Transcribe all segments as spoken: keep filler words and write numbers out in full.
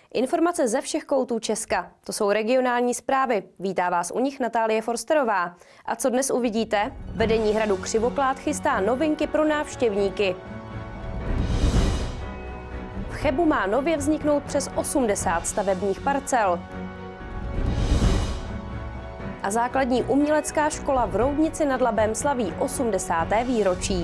Informace ze všech koutů Česka. To jsou regionální zprávy. Vítá vás u nich Natálie Forsterová. A co dnes uvidíte? Vedení hradu Křivoklád chystá novinky pro návštěvníky. V Chebu má nově vzniknout přes osmdesát stavebních parcel. A základní umělecká škola v Roudnici nad Labem slaví osmdesáté výročí.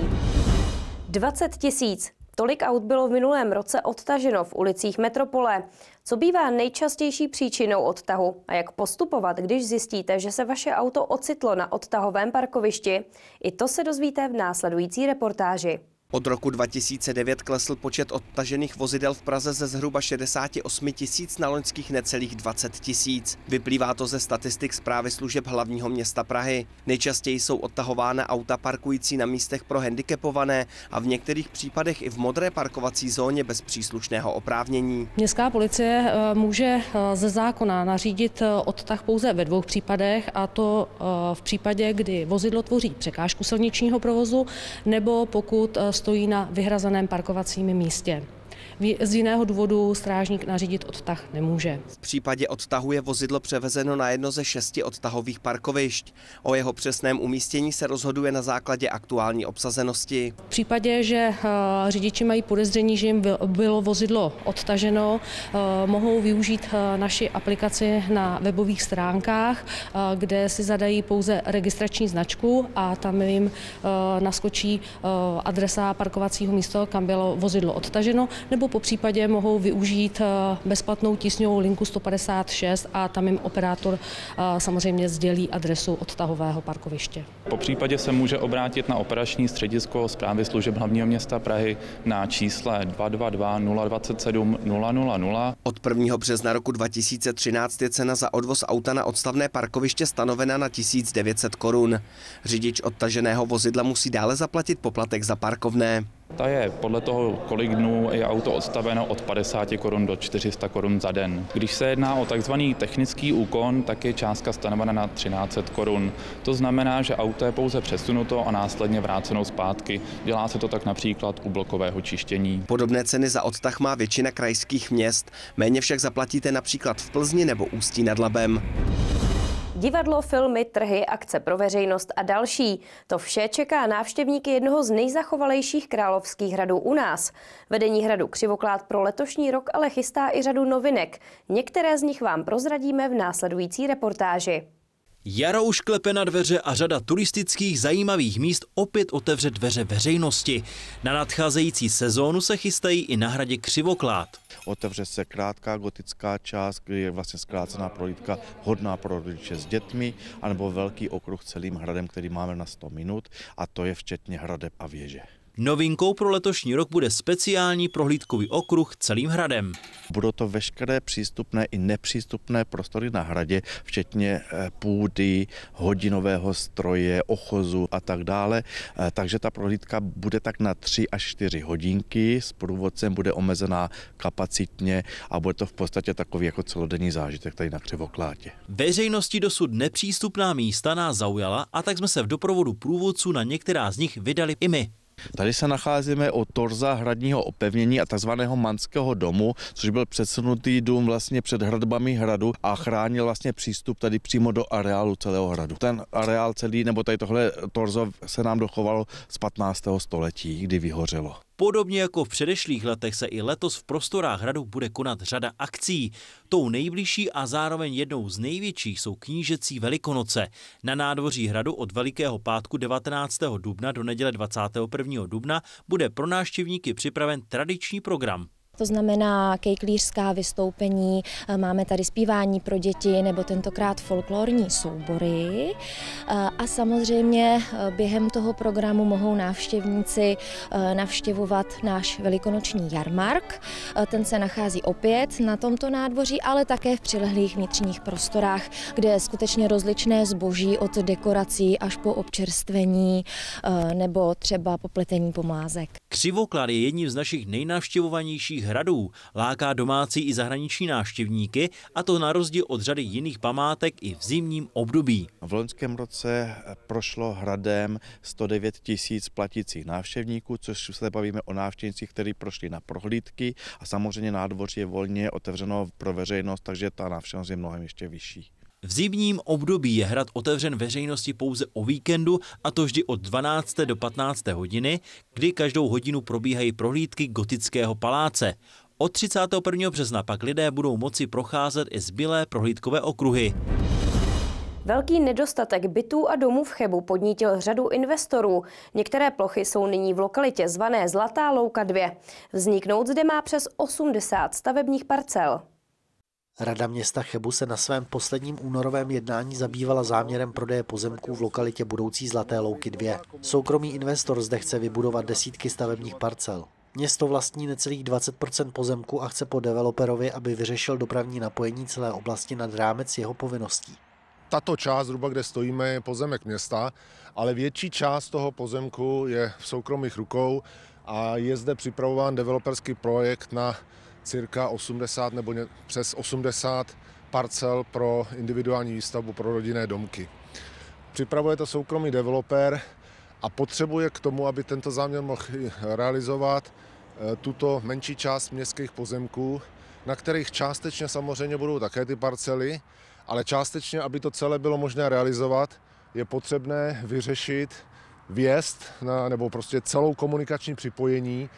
dvacet tisíc. Tolik aut bylo v minulém roce odtaženo v ulicích metropole. Co bývá nejčastější příčinou odtahu a jak postupovat, když zjistíte, že se vaše auto ocitlo na odtahovém parkovišti? I to se dozvíte v následující reportáži. Od roku dva tisíce devět klesl počet odtažených vozidel v Praze ze zhruba šedesáti osmi tisíc na loňských necelých dvacet tisíc. Vyplývá to ze statistik Správy služeb hlavního města Prahy. Nejčastěji jsou odtahována auta parkující na místech pro handicapované a v některých případech i v modré parkovací zóně bez příslušného oprávnění. Městská policie může ze zákona nařídit odtah pouze ve dvou případech, a to v případě, kdy vozidlo tvoří překážku silničního provozu nebo pokud stojí na vyhrazeném parkovacím místě. Z jiného důvodu strážník nařídit odtah nemůže. V případě odtahu je vozidlo převezeno na jedno ze šesti odtahových parkovišť. O jeho přesném umístění se rozhoduje na základě aktuální obsazenosti. V případě, že řidiči mají podezření, že jim bylo vozidlo odtaženo, mohou využít naši aplikaci na webových stránkách, kde si zadají pouze registrační značku a tam jim naskočí adresa parkovacího místa, kam bylo vozidlo odtaženo, nebo po případě mohou využít bezplatnou tísňovou linku sto padesát šest a tam jim operátor samozřejmě sdělí adresu odtahového parkoviště. Po případě se může obrátit na operační středisko Správy služeb hlavního města Prahy na čísle dva dva dva nula dvacet sedm nula nula nula. Od prvního března roku dva tisíce třináct je cena za odvoz auta na odstavné parkoviště stanovena na tisíc devět set korun. Řidič odtaženého vozidla musí dále zaplatit poplatek za parkovné. Ta je podle toho, kolik dnů je auto odstaveno, od padesáti korun do čtyři sta korun za den. Když se jedná o takzvaný technický úkon, tak je částka stanovena na třináct set korun. To znamená, že auto je pouze přesunuto a následně vráceno zpátky. Dělá se to tak například u blokového čištění. Podobné ceny za odtah má většina krajských měst. Méně však zaplatíte například v Plzni nebo Ústí nad Labem. Divadlo, filmy, trhy, akce pro veřejnost a další. To vše čeká návštěvníky jednoho z nejzachovalejších královských hradů u nás. Vedení hradu Křivoklád pro letošní rok ale chystá i řadu novinek. Některé z nich vám prozradíme v následující reportáži. Jaro už klepe na dveře a řada turistických zajímavých míst opět otevře dveře veřejnosti. Na nadcházející sezónu se chystají i na hradě Křivoklád. Otevře se krátká gotická část, kdy je vlastně zkrácená prohlídka hodná pro rodiče s dětmi, anebo velký okruh celým hradem, který máme na sto minut, a to je včetně hradeb a věže. Novinkou pro letošní rok bude speciální prohlídkový okruh celým hradem. Budou to veškeré přístupné i nepřístupné prostory na hradě, včetně půdy, hodinového stroje, ochozu a tak dále. Takže ta prohlídka bude tak na tři až čtyři hodinky, s průvodcem bude omezená kapacitně a bude to v podstatě takový jako celodenní zážitek tady na Křivokládě. Veřejnosti dosud nepřístupná místa nás zaujala, a tak jsme se v doprovodu průvodců na některá z nich vydali i my. Tady se nacházíme u torza hradního opevnění a takzvaného Manského domu, což byl předsunutý dům vlastně před hradbami hradu a chránil vlastně přístup tady přímo do areálu celého hradu. Ten areál celý, nebo tady tohle torzo se nám dochovalo z patnáctého století, kdy vyhořelo. Podobně jako v předešlých letech se i letos v prostorách hradu bude konat řada akcí. Tou nejbližší a zároveň jednou z největších jsou knížecí Velikonoce. Na nádvoří hradu od Velikého pátku devatenáctého dubna do neděle dvacátého prvního dubna bude pro návštěvníky připraven tradiční program. To znamená kejklířská vystoupení, máme tady zpívání pro děti nebo tentokrát folklorní soubory. A samozřejmě během toho programu mohou návštěvníci navštěvovat náš velikonoční jarmark. Ten se nachází opět na tomto nádvoří, ale také v přilehlých vnitřních prostorách, kde je skutečně rozličné zboží od dekorací až po občerstvení nebo třeba popletení pomázek. Křivoklád je jedním z našich nejnavštěvovanějších hradů láká domácí i zahraniční návštěvníky, a to na rozdíl od řady jiných památek i v zimním období. V loňském roce prošlo hradem sto devět tisíc platících návštěvníků, což se bavíme o návštěvnících, kteří prošli na prohlídky, a samozřejmě nádvoří je volně otevřeno pro veřejnost, takže ta návštěvnost je mnohem ještě vyšší. V zimním období je hrad otevřen veřejnosti pouze o víkendu, a to vždy od dvanácté do patnácté hodiny, kdy každou hodinu probíhají prohlídky gotického paláce. Od třicátého prvního března pak lidé budou moci procházet i zbylé prohlídkové okruhy. Velký nedostatek bytů a domů v Chebu podnítil řadu investorů. Některé plochy jsou nyní v lokalitě zvané Zlatá louka dva. Vzniknout zde má přes osmdesát stavebních parcel. Rada města Chebu se na svém posledním únorovém jednání zabývala záměrem prodeje pozemků v lokalitě budoucí Zlaté louky dva. Soukromý investor zde chce vybudovat desítky stavebních parcel. Město vlastní necelých dvacet procent pozemku a chce po developerovi, aby vyřešil dopravní napojení celé oblasti nad rámec jeho povinností. Tato část, zhruba kde stojíme, je pozemek města, ale větší část toho pozemku je v soukromých rukou a je zde připravován developerský projekt na cirka osmdesát nebo přes osmdesát parcel pro individuální výstavbu pro rodinné domky. Připravuje to soukromý developer a potřebuje k tomu, aby tento záměr mohl realizovat, tuto menší část městských pozemků, na kterých částečně samozřejmě budou také ty parcely, ale částečně, aby to celé bylo možné realizovat, je potřebné vyřešit vjezd na, nebo prostě celou komunikační připojení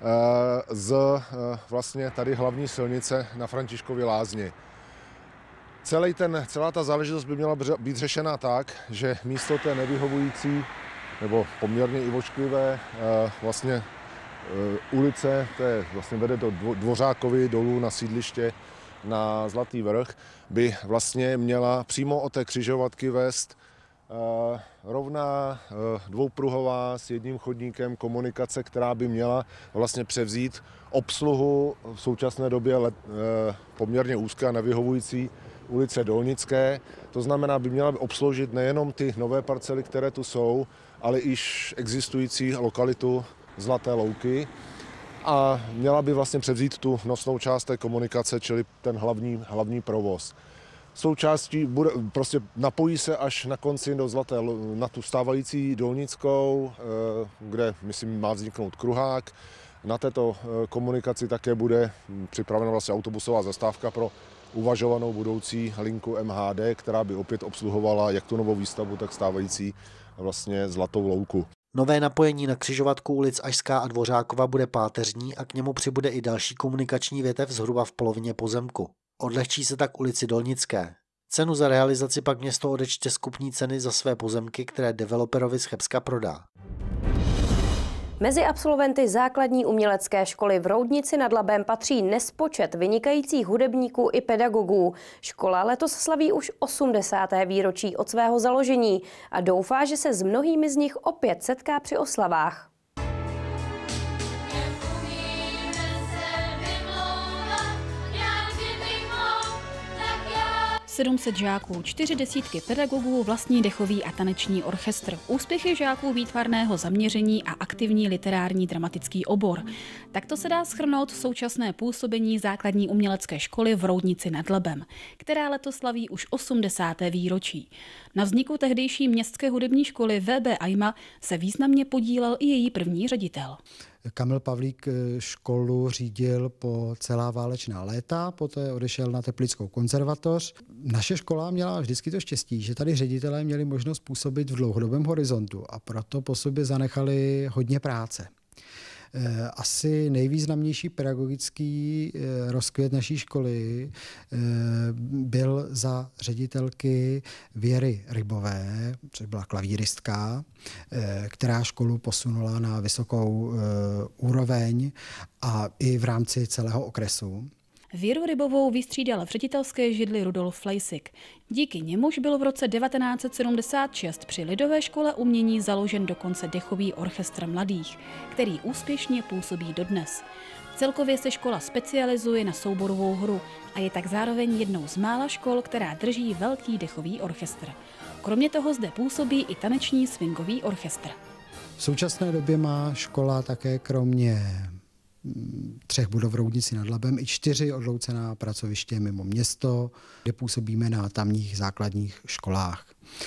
z vlastně tady hlavní silnice na Františkově Lázně. Celý ten, celá ta záležitost by měla být řešena tak, že místo té nevyhovující nebo poměrně i ošklivé vlastně ulice, které vlastně vede do Dvořákovy dolů na sídliště na Zlatý vrch, by vlastně měla přímo od té křižovatky vést Uh, rovná uh, dvoupruhová s jedním chodníkem komunikace, která by měla vlastně převzít obsluhu v současné době let, uh, poměrně úzké a nevyhovující ulice Dolnické. To znamená, by měla obsloužit nejenom ty nové parcely, které tu jsou, ale i existující lokalitu Zlaté louky. A měla by vlastně převzít tu nosnou část té komunikace, čili ten hlavní, hlavní provoz. Součástí bude, prostě napojí se až na konci do Zlaté, na tu stávající Dolnickou, kde, myslím, má vzniknout kruhák. Na této komunikaci také bude připravena vlastně autobusová zastávka pro uvažovanou budoucí linku M H D, která by opět obsluhovala jak tu novou výstavbu, tak stávající vlastně Zlatou louku. Nové napojení na křižovatku ulic Ažská a Dvořákova bude páteřní a k němu přibude i další komunikační větev zhruba v polovině pozemku. Odlehčí se tak ulici Dolnické. Cenu za realizaci pak město odečte z kupní ceny za své pozemky, které developerovi z Chebska prodá. Mezi absolventy základní umělecké školy v Roudnici nad Labem patří nespočet vynikajících hudebníků i pedagogů. Škola letos slaví už osmdesáté výročí od svého založení a doufá, že se s mnohými z nich opět setká při oslavách. sedm set žáků, čtyři desítky pedagogů, vlastní dechový a taneční orchestr, úspěchy žáků výtvarného zaměření a aktivní literární dramatický obor. Takto se dá shrnout současné působení základní umělecké školy v Roudnici nad Labem, která letos slaví už osmdesáté výročí. Na vzniku tehdejší městské hudební školy V B Ajma se významně podílel i její první ředitel. Kamil Pavlík školu řídil po celá válečná léta, poté odešel na Teplickou konzervatoř. Naše škola měla vždycky to štěstí, že tady ředitelé měli možnost působit v dlouhodobém horizontu a proto po sobě zanechali hodně práce. Asi nejvýznamnější pedagogický rozkvět naší školy byl za ředitelky Věry Rybové, což byla klavíristka, která školu posunula na vysokou úroveň a i v rámci celého okresu. Věru Rybovou vystřídal v ředitelské židli Rudolf Flejsik. Díky němuž byl v roce devatenáct set sedmdesát šest při Lidové škole umění založen dokonce dechový orchestr mladých, který úspěšně působí dodnes. Celkově se škola specializuje na souborovou hru a je tak zároveň jednou z mála škol, která drží velký dechový orchestr. Kromě toho zde působí i taneční swingový orchestr. V současné době má škola také kromě třech budov v Roudnici nad Labem i čtyři odloucená pracoviště mimo město, kde působíme na tamních základních školách.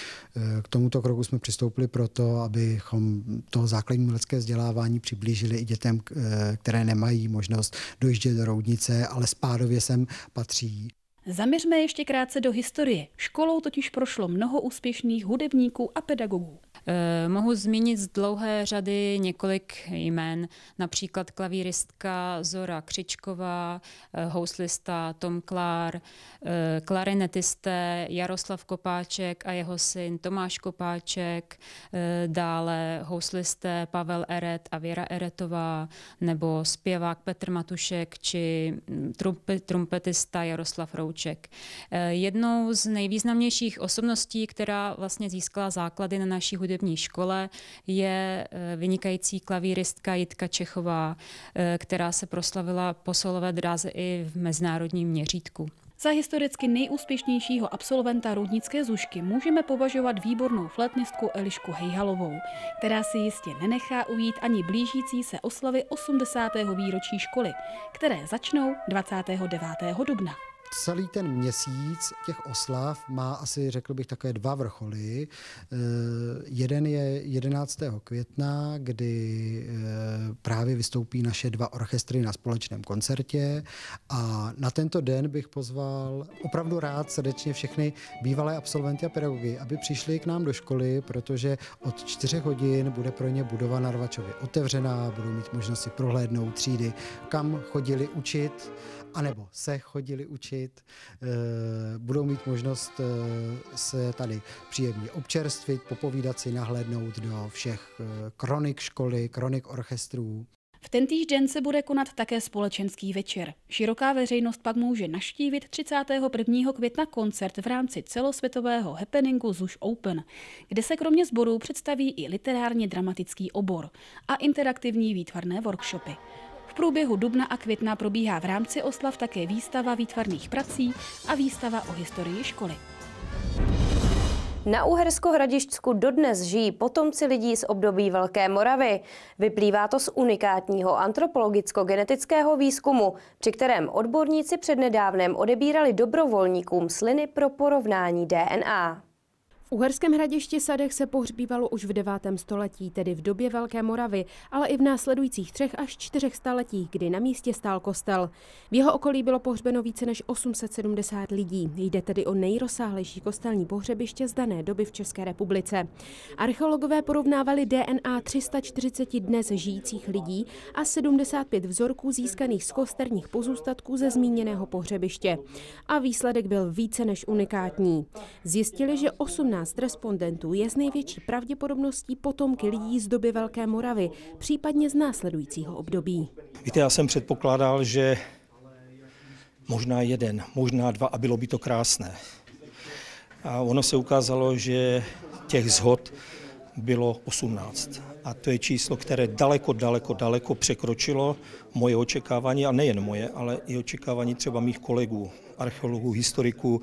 K tomuto kroku jsme přistoupili proto, abychom to základní umělecké vzdělávání přiblížili i dětem, které nemají možnost dojíždět do Roudnice, ale spádově sem patří. Zaměřme ještě krátce do historie. Školou totiž prošlo mnoho úspěšných hudebníků a pedagogů. Eh, mohu zmínit z dlouhé řady několik jmen, například klavíristka Zora Křičková, eh, houslista Tom Klár, eh, klarinetisté Jaroslav Kopáček a jeho syn Tomáš Kopáček, eh, dále houslisté Pavel Eret a Věra Eretová, nebo zpěvák Petr Matušek či trumpe, trumpetista Jaroslav Rouček. Eh, jednou z nejvýznamnějších osobností, která vlastně získala základy na naší hudební škole, je vynikající klavíristka Jitka Čechová, která se proslavila po solové dráze i v mezinárodním měřítku. Za historicky nejúspěšnějšího absolventa Roudnické Zušky můžeme považovat výbornou flétnistku Elišku Hejhalovou, která si jistě nenechá ujít ani blížící se oslavy osmdesátého výročí školy, které začnou dvacátého devátého dubna. Celý ten měsíc těch oslav má asi, řekl bych, také dva vrcholy. Jeden je jedenáctého května, kdy právě vystoupí naše dva orchestry na společném koncertě a na tento den bych pozval opravdu rád srdečně všechny bývalé absolventy a pedagogy, aby přišli k nám do školy, protože od čtyřech hodin bude pro ně budova na Rvačově otevřená, budou mít možnost si prohlédnout třídy, kam chodili učit, anebo se chodili učit, budou mít možnost se tady příjemně občerstvit, popovídat si, nahlédnout do všech kronik školy, kronik orchestrů. V tentýž den se bude konat také společenský večer. Široká veřejnost pak může navštívit třicátého prvního května koncert v rámci celosvětového happeningu Zuš Open, kde se kromě sborů představí i literárně dramatický obor a interaktivní výtvarné workshopy. V průběhu dubna a května probíhá v rámci oslav také výstava výtvarných prací a výstava o historii školy. Na Uhersko-Hradišťsku dodnes žijí potomci lidí z období Velké Moravy. Vyplývá to z unikátního antropologicko-genetického výzkumu, při kterém odborníci přednedávnem odebírali dobrovolníkům sliny pro porovnání D N A. V Uherském Hradišti Sadech se pohřbívalo už v devátém století, tedy v době Velké Moravy, ale i v následujících třech až čtyřech staletích, kdy na místě stál kostel. V jeho okolí bylo pohřbeno více než osm set sedmdesát lidí. Jde tedy o nejrozsáhlejší kostelní pohřebiště z dané doby v České republice. Archeologové porovnávali D N A tři sta čtyřicet dnes žijících lidí a sedmdesát pět vzorků získaných z kosterních pozůstatků ze zmíněného pohřebiště. A výsledek byl více než unikátní. Zjistili, že osmnáct respondentů je s největší pravděpodobností potomky lidí z doby Velké Moravy, případně z následujícího období. Víte, já jsem předpokládal, že možná jeden, možná dva a bylo by to krásné. A ono se ukázalo, že těch shod bylo osmnáct. A to je číslo, které daleko, daleko, daleko překročilo moje očekávání, a nejen moje, ale i očekávání třeba mých kolegů, archeologů, historiků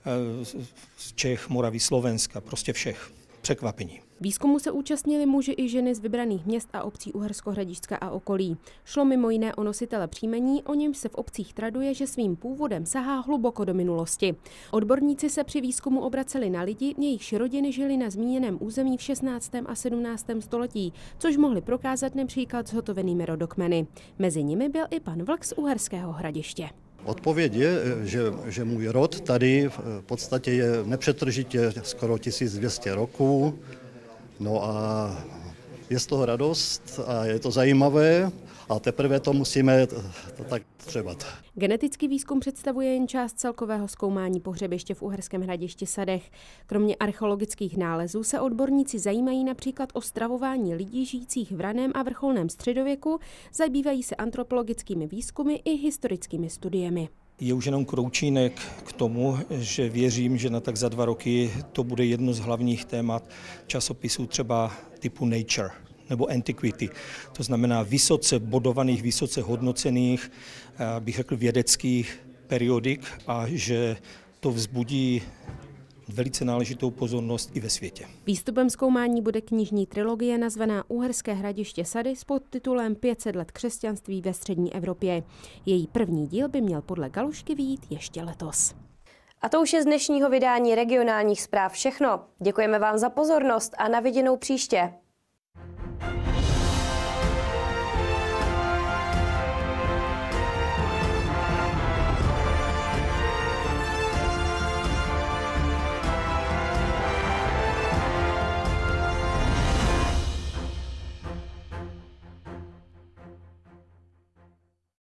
z Čech, Moravy, Slovenska, prostě všech. Překvapení. Výzkumu se účastnili muži i ženy z vybraných měst a obcí Uhersko-Hradišťska a okolí. Šlo mimo jiné o nositele příjmení, o němž se v obcích traduje, že svým původem sahá hluboko do minulosti. Odborníci se při výzkumu obraceli na lidi, jejichž rodiny žili na zmíněném území v šestnáctém a sedmnáctém století, což mohli prokázat například zhotovenými rodokmeny. Mezi nimi byl i pan Vlk z Uherského Hradiště. Odpověď je, že, že můj rod tady v podstatě je nepřetržitě skoro tisíc dvě stě roků. No a je z toho radost a je to zajímavé a teprve to musíme to, to tak třebat. Genetický výzkum představuje jen část celkového zkoumání pohřebiště v Uherském Hradišti Sadech. Kromě archeologických nálezů se odborníci zajímají například o stravování lidí žijících v raném a vrcholném středověku, zabývají se antropologickými výzkumy i historickými studiemi. Je už jenom kroučínek k tomu, že věřím, že na tak za dva roky to bude jedno z hlavních témat časopisů třeba typu Nature nebo Antiquity. To znamená vysoce bodovaných, vysoce hodnocených, bych řekl vědeckých periodik a že to vzbudí velice náležitou pozornost i ve světě. Výstupem zkoumání bude knižní trilogie nazvaná Uherské Hradiště sady s podtitulem pět set let křesťanství ve střední Evropě. Její první díl by měl podle Galušky vyjít ještě letos. A to už je z dnešního vydání regionálních zpráv všechno. Děkujeme vám za pozornost a na viděnou příště.